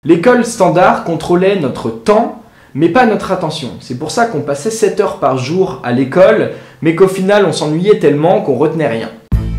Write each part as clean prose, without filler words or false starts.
L'école standard contrôlait notre temps, mais pas notre attention. C'est pour ça qu'on passait 7 heures par jour à l'école, mais qu'au final on s'ennuyait tellement qu'on retenait rien.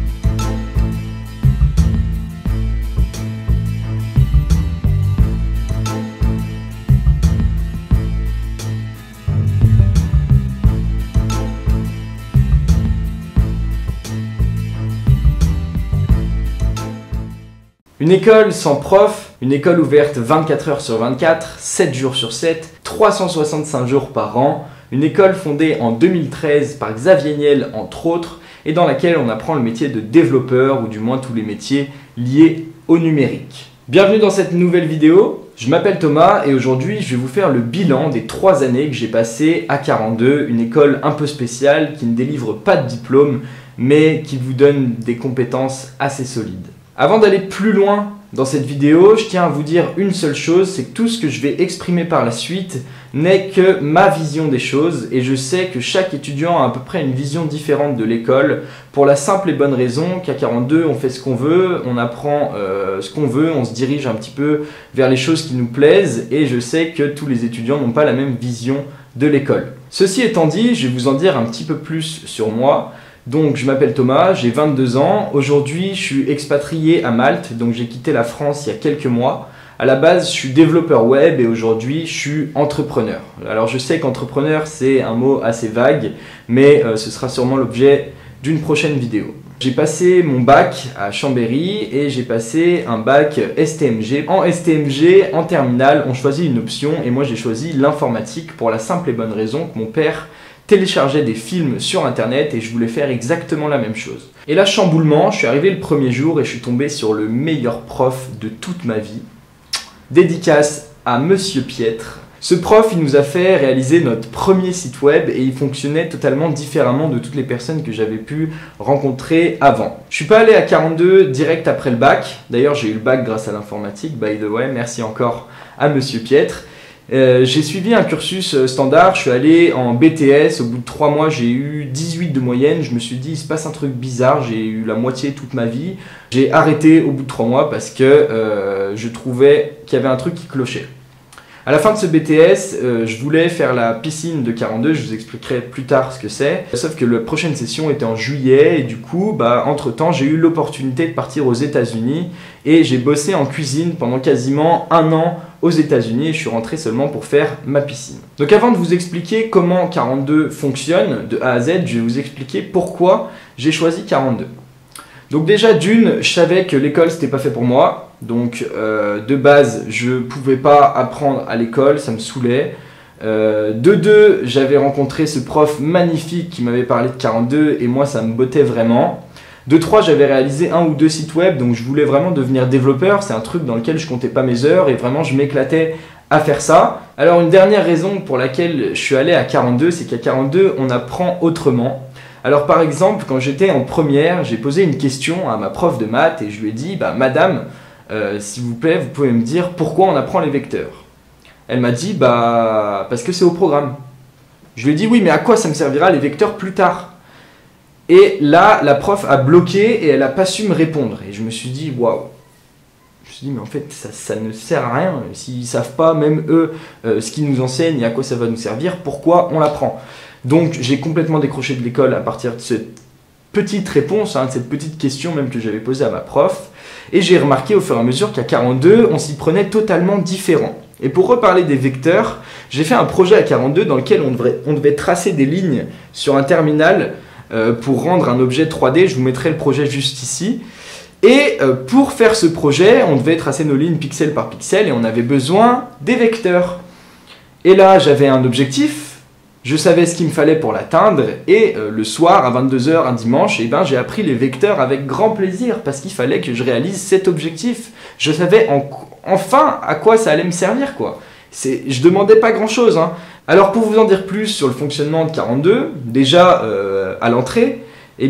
Une école sans prof, une école ouverte 24 heures sur 24, 7 jours sur 7, 365 jours par an, une école fondée en 2013 par Xavier Niel entre autres, et dans laquelle on apprend le métier de développeur, ou du moins tous les métiers liés au numérique. Bienvenue dans cette nouvelle vidéo, je m'appelle Thomas et aujourd'hui je vais vous faire le bilan des 3 années que j'ai passées à 42, une école un peu spéciale qui ne délivre pas de diplôme, mais qui vous donne des compétences assez solides. Avant d'aller plus loin dans cette vidéo, je tiens à vous dire une seule chose, c'est que tout ce que je vais exprimer par la suite n'est que ma vision des choses et je sais que chaque étudiant a à peu près une vision différente de l'école pour la simple et bonne raison qu'à 42 on fait ce qu'on veut, on apprend ce qu'on veut, on se dirige un petit peu vers les choses qui nous plaisent et je sais que tous les étudiants n'ont pas la même vision de l'école. Ceci étant dit, je vais vous en dire un petit peu plus sur moi. Donc je m'appelle Thomas, j'ai 22 ans, aujourd'hui je suis expatrié à Malte, donc j'ai quitté la France il y a quelques mois. À la base je suis développeur web et aujourd'hui je suis entrepreneur. Alors je sais qu'entrepreneur c'est un mot assez vague, mais ce sera sûrement l'objet d'une prochaine vidéo. J'ai passé mon bac à Chambéry et j'ai passé un bac STMG. En STMG, en terminale, on choisit une option et moi j'ai choisi l'informatique pour la simple et bonne raison que mon père téléchargeais des films sur internet et je voulais faire exactement la même chose. Et là, chamboulement, je suis arrivé le premier jour et je suis tombé sur le meilleur prof de toute ma vie. Dédicace à Monsieur Piètre. Ce prof, il nous a fait réaliser notre premier site web et il fonctionnait totalement différemment de toutes les personnes que j'avais pu rencontrer avant. Je suis pas allé à 42 direct après le bac. D'ailleurs, j'ai eu le bac grâce à l'informatique, by the way. Merci encore à Monsieur Piètre. J'ai suivi un cursus standard, je suis allé en BTS, au bout de 3 mois j'ai eu 18 de moyenne, je me suis dit il se passe un truc bizarre, j'ai eu la moitié toute ma vie. J'ai arrêté au bout de 3 mois parce que je trouvais qu'il y avait un truc qui clochait. À la fin de ce BTS, je voulais faire la piscine de 42, je vous expliquerai plus tard ce que c'est. Sauf que la prochaine session était en juillet et du coup, entre temps, j'ai eu l'opportunité de partir aux États-Unis et j'ai bossé en cuisine pendant quasiment 1 an aux États-Unis et je suis rentré seulement pour faire ma piscine. Donc avant de vous expliquer comment 42 fonctionne de A à Z, je vais vous expliquer pourquoi j'ai choisi 42. Donc déjà d'une, je savais que l'école c'était pas fait pour moi. Donc de base, je pouvais pas apprendre à l'école, ça me saoulait. De deux, j'avais rencontré ce prof magnifique qui m'avait parlé de 42 et moi ça me bottait vraiment. De 3, j'avais réalisé 1 ou 2 sites web, donc je voulais vraiment devenir développeur. C'est un truc dans lequel je comptais pas mes heures et vraiment je m'éclatais à faire ça. Alors une dernière raison pour laquelle je suis allé à 42, c'est qu'à 42, on apprend autrement. Alors par exemple, quand j'étais en première, j'ai posé une question à ma prof de maths et je lui ai dit « Madame, s'il vous plaît, vous pouvez me dire pourquoi on apprend les vecteurs ?» Elle m'a dit « Parce que c'est au programme. » Je lui ai dit « Oui, mais à quoi ça me servira les vecteurs plus tard ?» Et là, la prof a bloqué et elle n'a pas su me répondre. Et je me suis dit « Waouh !» Je me suis dit « Mais en fait, ça ne sert à rien. S'ils ne savent pas, même eux, ce qu'ils nous enseignent et à quoi ça va nous servir, pourquoi on l'apprend ?» Donc j'ai complètement décroché de l'école à partir de cette petite réponse, de cette petite question même que j'avais posée à ma prof. Et j'ai remarqué au fur et à mesure qu'à 42, on s'y prenait totalement différent. Et pour reparler des vecteurs, j'ai fait un projet à 42 dans lequel on devait tracer des lignes sur un terminal pour rendre un objet 3D. Je vous mettrai le projet juste ici. Et pour faire ce projet, on devait tracer nos lignes pixel par pixel et on avait besoin des vecteurs. Et là, j'avais un objectif. Je savais ce qu'il me fallait pour l'atteindre et le soir à 22 h un dimanche, j'ai appris les vecteurs avec grand plaisir parce qu'il fallait que je réalise cet objectif. Je savais enfin à quoi ça allait me servir, quoi. Je demandais pas grand chose. Alors pour vous en dire plus sur le fonctionnement de 42, déjà à l'entrée,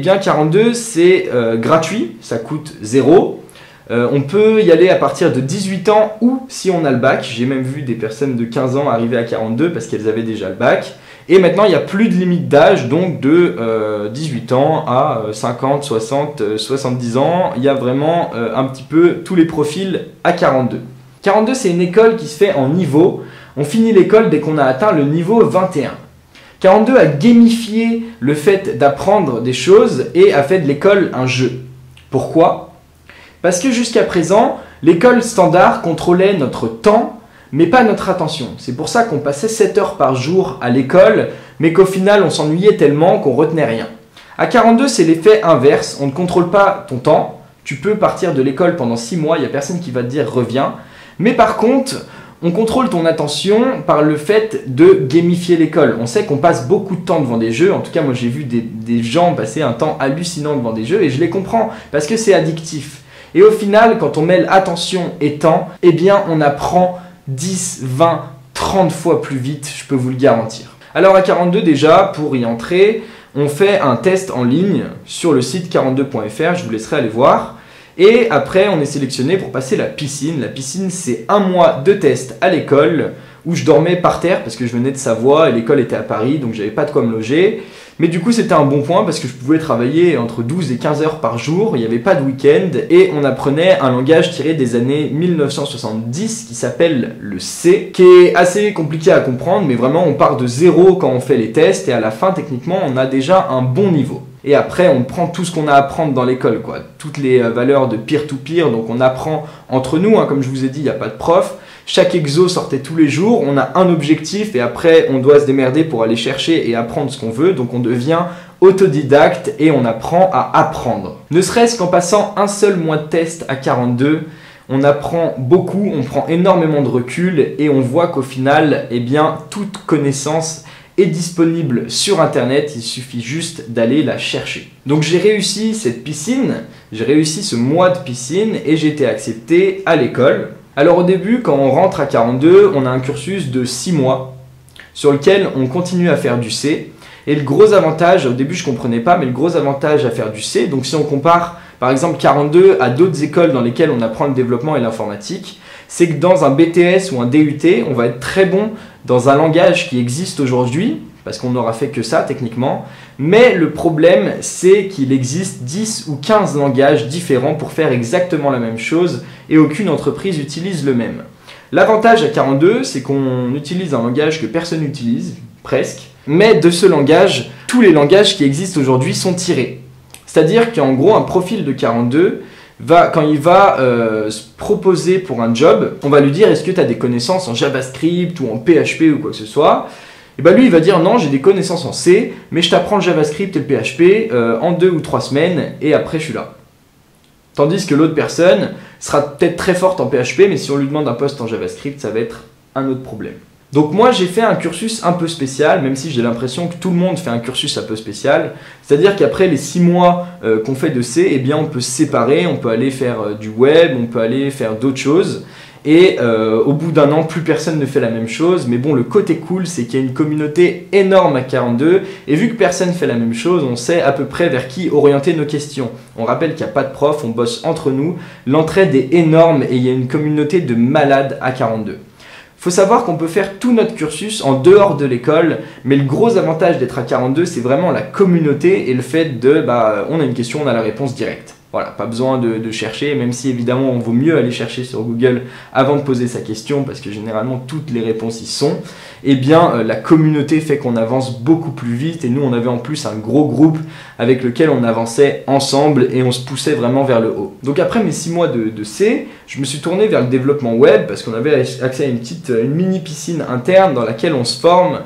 42 c'est gratuit, ça coûte 0. On peut y aller à partir de 18 ans ou si on a le bac. J'ai même vu des personnes de 15 ans arriver à 42 parce qu'elles avaient déjà le bac. Et maintenant, il n'y a plus de limite d'âge, donc de 18 ans à 50, 60, 70 ans. Il y a vraiment un petit peu tous les profils à 42. 42, c'est une école qui se fait en niveau. On finit l'école dès qu'on a atteint le niveau 21. 42 a gamifié le fait d'apprendre des choses et a fait de l'école un jeu. Pourquoi? Parce que jusqu'à présent, l'école standard contrôlait notre temps, mais pas notre attention. C'est pour ça qu'on passait 7 heures par jour à l'école, mais qu'au final, on s'ennuyait tellement qu'on retenait rien. À 42, c'est l'effet inverse. On ne contrôle pas ton temps. Tu peux partir de l'école pendant 6 mois, il n'y a personne qui va te dire « reviens ». Mais par contre, on contrôle ton attention par le fait de gamifier l'école. On sait qu'on passe beaucoup de temps devant des jeux. En tout cas, moi, j'ai vu des gens passer un temps hallucinant devant des jeux et je les comprends parce que c'est addictif. Et au final, quand on mêle attention et temps, eh bien, on apprend 10, 20, 30 fois plus vite, je peux vous le garantir. Alors à 42 déjà, pour y entrer, on fait un test en ligne sur le site 42.fr, je vous laisserai aller voir. Et après, on est sélectionné pour passer la piscine. La piscine, c'est 1 mois de test à l'école où je dormais par terre parce que je venais de Savoie et l'école était à Paris, donc j'avais pas de quoi me loger. Mais du coup, c'était un bon point parce que je pouvais travailler entre 12 et 15 heures par jour, il n'y avait pas de week-end et on apprenait un langage tiré des années 1970 qui s'appelle le C, qui est assez compliqué à comprendre, mais vraiment on part de zéro quand on fait les tests et à la fin, techniquement, on a déjà un bon niveau. Et après, on prend tout ce qu'on a à apprendre dans l'école, quoi. Toutes les valeurs de peer-to-peer, donc on apprend entre nous, hein, comme je vous ai dit, il n'y a pas de prof. Chaque exo sortait tous les jours, on a un objectif et après on doit se démerder pour aller chercher et apprendre ce qu'on veut. Donc on devient autodidacte et on apprend à apprendre. Ne serait-ce qu'en passant un seul mois de test à 42, on apprend beaucoup, on prend énormément de recul et on voit qu'au final, eh bien, toute connaissance est disponible sur internet, il suffit juste d'aller la chercher. Donc j'ai réussi cette piscine, j'ai réussi ce mois de piscine et j'ai été accepté à l'école. Alors au début, quand on rentre à 42, on a un cursus de 6 mois sur lequel on continue à faire du C. Et le gros avantage, au début je ne comprenais pas, mais le gros avantage à faire du C, donc si on compare par exemple 42 à d'autres écoles dans lesquelles on apprend le développement et l'informatique, c'est que dans un BTS ou un DUT, on va être très bon dans un langage qui existe aujourd'hui, parce qu'on n'aura fait que ça techniquement, mais le problème c'est qu'il existe 10 ou 15 langages différents pour faire exactement la même chose et aucune entreprise utilise le même. L'avantage à 42, c'est qu'on utilise un langage que personne n'utilise, presque, mais de ce langage, tous les langages qui existent aujourd'hui sont tirés. C'est-à-dire qu'en gros, un profil de 42, quand il va se proposer pour un job, on va lui dire est-ce que tu as des connaissances en JavaScript ou en PHP ou quoi que ce soit. Et bien lui il va dire non, j'ai des connaissances en C, mais je t'apprends le JavaScript et le PHP en 2 ou 3 semaines et après je suis là. Tandis que l'autre personne sera peut-être très forte en PHP, mais si on lui demande un poste en JavaScript, ça va être un autre problème. Donc moi j'ai fait un cursus un peu spécial, même si j'ai l'impression que tout le monde fait un cursus un peu spécial. C'est-à-dire qu'après les 6 mois qu'on fait de C, eh bien on peut se séparer, on peut aller faire du web, on peut aller faire d'autres choses. Et au bout d'un an, plus personne ne fait la même chose. Mais bon, le côté cool, c'est qu'il y a une communauté énorme à 42. Et vu que personne ne fait la même chose, on sait à peu près vers qui orienter nos questions. On rappelle qu'il n'y a pas de prof, on bosse entre nous. L'entraide est énorme et il y a une communauté de malades à 42. Il faut savoir qu'on peut faire tout notre cursus en dehors de l'école, mais le gros avantage d'être à 42, c'est vraiment la communauté et le fait de, on a une question, on a la réponse directe. Voilà, pas besoin de chercher, même si évidemment on vaut mieux aller chercher sur Google avant de poser sa question, parce que généralement toutes les réponses y sont. Eh bien, la communauté fait qu'on avance beaucoup plus vite, et nous on avait en plus un gros groupe avec lequel on avançait ensemble et on se poussait vraiment vers le haut. Donc après mes 6 mois de C, je me suis tourné vers le développement web, parce qu'on avait accès à une mini piscine interne dans laquelle on se forme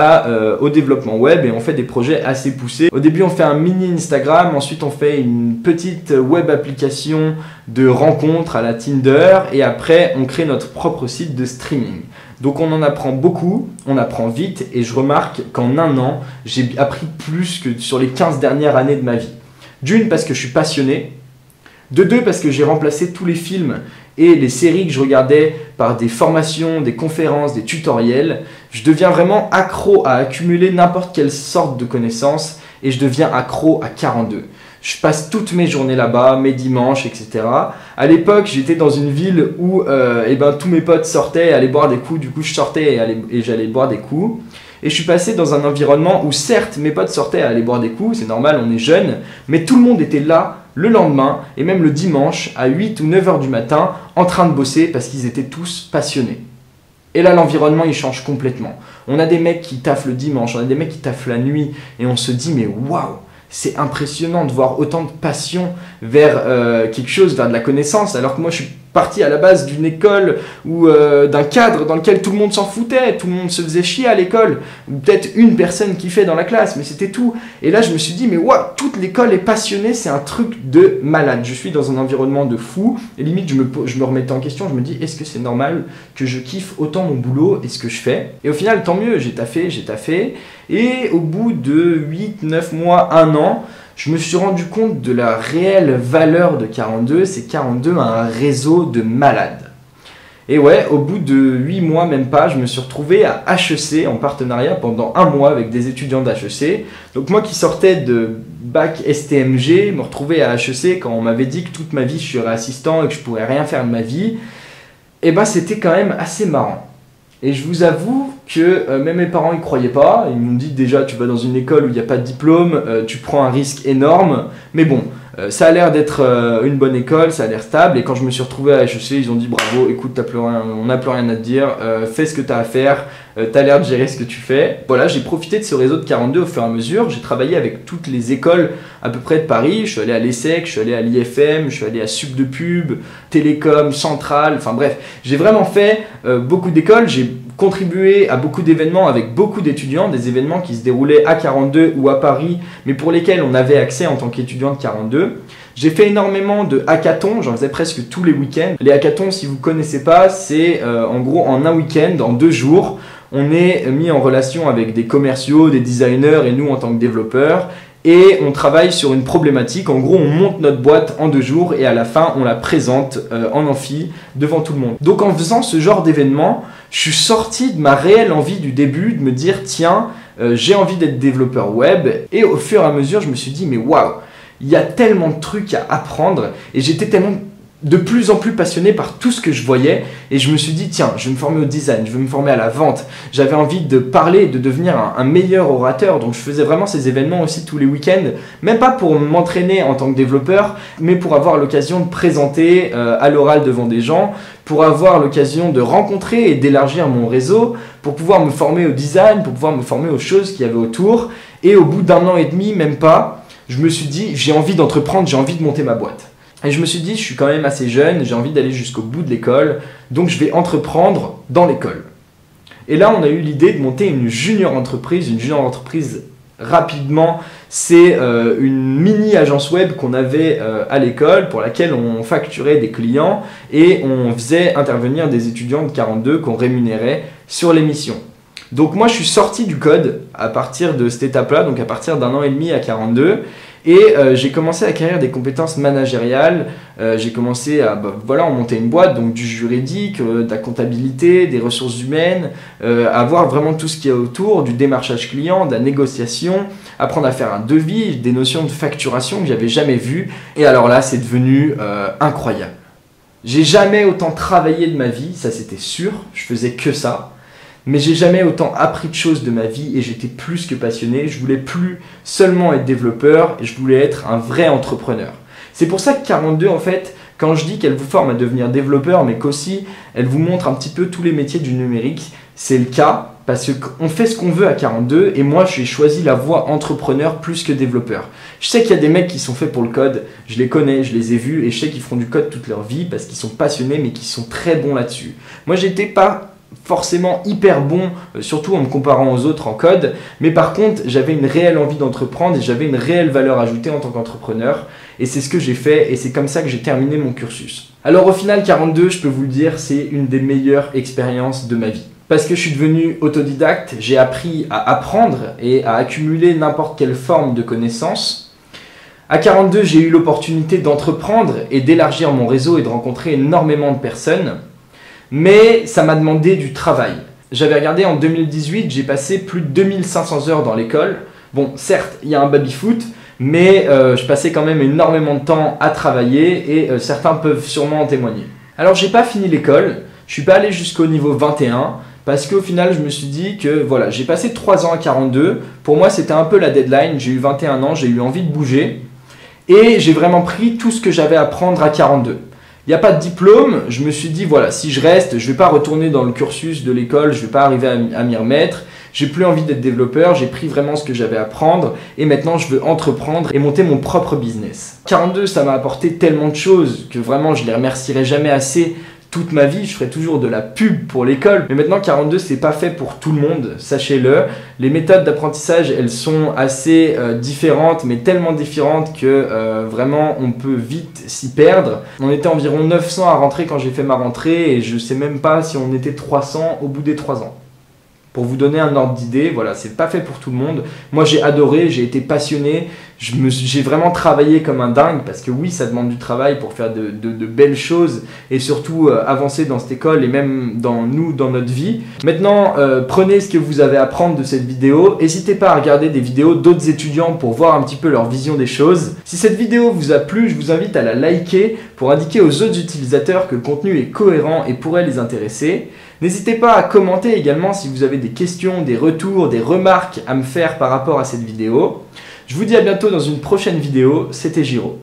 au développement web et on fait des projets assez poussés. Au début on fait un mini Instagram, ensuite on fait une petite web application de rencontres à la Tinder et après on crée notre propre site de streaming. Donc on en apprend beaucoup, on apprend vite et je remarque qu'en un an j'ai appris plus que sur les 15 dernières années de ma vie. D'une parce que je suis passionné, de deux parce que j'ai remplacé tous les films et les séries que je regardais par des formations, des conférences, des tutoriels. Je deviens vraiment accro à accumuler n'importe quelle sorte de connaissances et je deviens accro à 42. Je passe toutes mes journées là-bas, mes dimanches, etc. À l'époque, j'étais dans une ville où tous mes potes sortaient et allaient boire des coups. Du coup, je sortais et j'allais boire des coups. et je suis passé dans un environnement où certes mes potes sortaient à aller boire des coups, c'est normal, on est jeunes, mais tout le monde était là le lendemain et même le dimanche à 8 ou 9 heures du matin en train de bosser parce qu'ils étaient tous passionnés. Et là, l'environnement, il change complètement. On a des mecs qui taffent le dimanche, on a des mecs qui taffent la nuit, et on se dit, mais waouh, c'est impressionnant de voir autant de passion vers quelque chose, vers de la connaissance, alors que moi, je suis parti à la base d'une école ou d'un cadre dans lequel tout le monde s'en foutait, tout le monde se faisait chier à l'école, ou peut-être une personne qui fait dans la classe, mais c'était tout. Et là, je me suis dit, mais waouh, toute l'école est passionnée, c'est un truc de malade. Je suis dans un environnement de fou, et limite, je me remettais en question, je me dis, est-ce que c'est normal que je kiffe autant mon boulot et ce que je fais? Et au final, tant mieux, j'ai taffé, et au bout de 8, 9 mois, 1 an, je me suis rendu compte de la réelle valeur de 42, c'est 42 a un réseau de malades. Et ouais, au bout de 8 mois, même pas, je me suis retrouvé à HEC en partenariat pendant 1 mois avec des étudiants d'HEC. Donc moi qui sortais de bac STMG, me retrouver à HEC quand on m'avait dit que toute ma vie je serais assistant et que je pourrais rien faire de ma vie, et ben c'était quand même assez marrant. Et je vous avoue que même mes parents ne croyaient pas. Ils m'ont dit déjà tu vas dans une école où il n'y a pas de diplôme, tu prends un risque énorme. Mais bon, ça a l'air d'être une bonne école, ça a l'air stable. Et quand je me suis retrouvé à HEC, ils ont dit bravo, écoute, on n'a plus rien à te dire, fais ce que tu as à faire, tu as l'air de gérer ce que tu fais. Voilà, j'ai profité de ce réseau de 42 au fur et à mesure. J'ai travaillé avec toutes les écoles à peu près de Paris. Je suis allé à l'ESSEC, je suis allé à l'IFM, je suis allé à Sup de Pub, Télécom, Centrale, enfin bref. J'ai vraiment fait beaucoup d'écoles. J'ai contribué à beaucoup d'événements avec beaucoup d'étudiants, des événements qui se déroulaient à 42 ou à Paris, mais pour lesquels on avait accès en tant qu'étudiant de 42. J'ai fait énormément de hackathons, j'en faisais presque tous les week-ends. Les hackathons, si vous ne connaissez pas, c'est en gros en un week-end, en 2 jours, on est mis en relation avec des commerciaux, des designers et nous en tant que développeurs. Et on travaille sur une problématique. En gros, on monte notre boîte en 2 jours et à la fin, on la présente en amphi devant tout le monde. Donc en faisant ce genre d'événement, je suis sorti de ma réelle envie du début de me dire tiens, j'ai envie d'être développeur web. Et au fur et à mesure, je me suis dit mais waouh, il y a tellement de trucs à apprendre et j'étais tellement de plus en plus passionné par tout ce que je voyais et je me suis dit tiens, je vais me former au design, je vais me former à la vente. J'avais envie de parler, de devenir un meilleur orateur, donc je faisais vraiment ces événements aussi tous les week-ends, même pas pour m'entraîner en tant que développeur, mais pour avoir l'occasion de présenter à l'oral devant des gens, pour avoir l'occasion de rencontrer et d'élargir mon réseau, pour pouvoir me former au design, pour pouvoir me former aux choses qu'il y avait autour. Et au bout d'1 an et demi, même pas, je me suis dit j'ai envie d'entreprendre, j'ai envie de monter ma boîte. Et je me suis dit, je suis quand même assez jeune, j'ai envie d'aller jusqu'au bout de l'école, donc je vais entreprendre dans l'école. Et là, on a eu l'idée de monter une junior entreprise. Une junior entreprise, rapidement, c'est une mini agence web qu'on avait à l'école pour laquelle on facturait des clients et on faisait intervenir des étudiants de 42 qu'on rémunérait sur les missions. Donc moi, je suis sorti du code à partir de cette étape-là, donc à partir d'1 an et demi à 42. Et j'ai commencé à acquérir des compétences managériales, j'ai commencé à monter une boîte, donc du juridique, de la comptabilité, des ressources humaines, à voir vraiment tout ce qu'il y a autour, du démarchage client, de la négociation, apprendre à faire un devis, des notions de facturation que j'avais jamais vues. Et alors là, c'est devenu incroyable. J'ai jamais autant travaillé de ma vie, ça c'était sûr, je faisais que ça. Mais j'ai jamais autant appris de choses de ma vie et j'étais plus que passionné. Je voulais plus seulement être développeur, je voulais être un vrai entrepreneur. C'est pour ça que 42, en fait, quand je dis qu'elle vous forme à devenir développeur, mais qu'aussi elle vous montre un petit peu tous les métiers du numérique, c'est le cas parce qu'on fait ce qu'on veut à 42 et moi j'ai choisi la voie entrepreneur plus que développeur. Je sais qu'il y a des mecs qui sont faits pour le code, je les connais, je les ai vus et je sais qu'ils feront du code toute leur vie parce qu'ils sont passionnés mais qu'ils sont très bons là-dessus. Moi j'étais pas forcément hyper bon, surtout en me comparant aux autres en code, mais par contre j'avais une réelle envie d'entreprendre et j'avais une réelle valeur ajoutée en tant qu'entrepreneur et c'est ce que j'ai fait et c'est comme ça que j'ai terminé mon cursus. Alors au final 42, je peux vous le dire, c'est une des meilleures expériences de ma vie. Parce que je suis devenu autodidacte, j'ai appris à apprendre et à accumuler n'importe quelle forme de connaissances. À 42, j'ai eu l'opportunité d'entreprendre et d'élargir mon réseau et de rencontrer énormément de personnes. Mais ça m'a demandé du travail. J'avais regardé en 2018, j'ai passé plus de 2500 heures dans l'école. Bon, certes, il y a un baby-foot, mais je passais quand même énormément de temps à travailler et certains peuvent sûrement en témoigner. Alors, j'ai pas fini l'école, je suis pas allé jusqu'au niveau 21 parce qu'au final je me suis dit que voilà, j'ai passé 3 ans à 42, pour moi c'était un peu la deadline, j'ai eu 21 ans, j'ai eu envie de bouger et j'ai vraiment pris tout ce que j'avais à prendre à 42. Il n'y a pas de diplôme, je me suis dit voilà, si je reste, je ne vais pas retourner dans le cursus de l'école, je ne vais pas arriver à m'y remettre, j'ai plus envie d'être développeur, j'ai pris vraiment ce que j'avais à prendre et maintenant je veux entreprendre et monter mon propre business. 42, ça m'a apporté tellement de choses que vraiment je ne les remercierai jamais assez. Toute ma vie, je ferai toujours de la pub pour l'école. Mais maintenant, 42, c'est pas fait pour tout le monde, sachez-le. Les méthodes d'apprentissage, elles sont assez différentes, mais tellement différentes que vraiment, on peut vite s'y perdre. On était environ 900 à rentrer quand j'ai fait ma rentrée et je sais même pas si on était 300 au bout des 3 ans. Pour vous donner un ordre d'idée, voilà, c'est pas fait pour tout le monde. Moi, j'ai adoré, j'ai été passionné, j'ai vraiment travaillé comme un dingue parce que oui, ça demande du travail pour faire de belles choses et surtout avancer dans cette école et même dans notre vie. Maintenant, prenez ce que vous avez à prendre de cette vidéo. N'hésitez pas à regarder des vidéos d'autres étudiants pour voir un petit peu leur vision des choses. Si cette vidéo vous a plu, je vous invite à la liker pour indiquer aux autres utilisateurs que le contenu est cohérent et pourrait les intéresser. N'hésitez pas à commenter également si vous avez des questions, des retours, des remarques à me faire par rapport à cette vidéo. Je vous dis à bientôt dans une prochaine vidéo, c'était Giro.